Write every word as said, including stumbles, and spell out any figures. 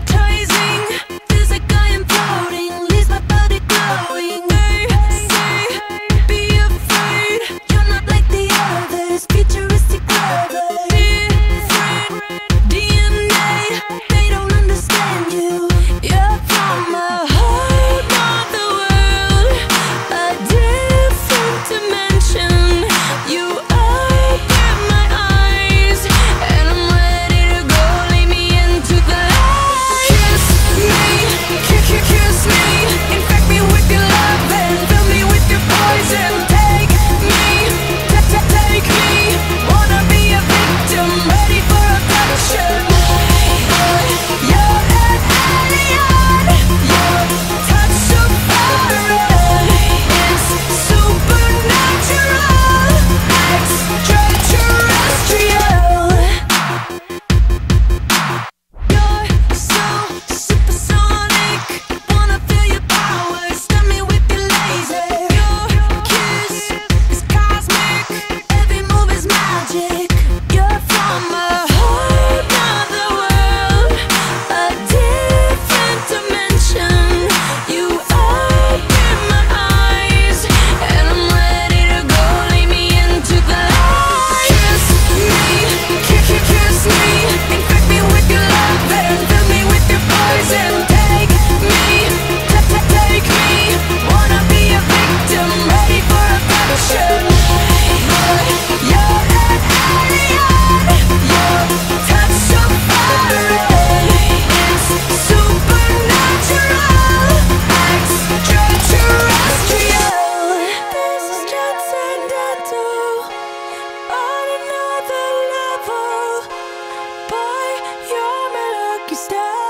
magnetizing. Feels like I am floating, leaves my body glowing. They say, be afraid, you're not like the others. Futuristic lovin', different D N A. They don't understand you. You're from a whole nother world, a different dimension. You open my eyes, and I'm ready to go. Lay me into the light. Kiss me, kiss, kiss, kiss me. Infect me with your love and fill me with your poison. Take me, ta- ta- take me. Wanna be a victim, ready for abduction. Boy, you're an alien. Your touch so foreign. It's supernatural, extraterrestrial. You're so supersonic. Wanna feel your power, stun me with your laser. Your kiss is cosmic, every move is magic. You're from a whole nother world, a different dimension. You open my eyes, and I'm ready to go. Lay me into the light. Kiss me, kiss, kiss, kiss me. Infect me with your love and fill me with your poison. Take me, ta- ta- take me. Wanna be a victim, ready for abduction. Boy, you're an alien. Your touch so foreign. It's supernatural, extraterrestrial. This is transcendental, on another level. Boy, you're my lucky star.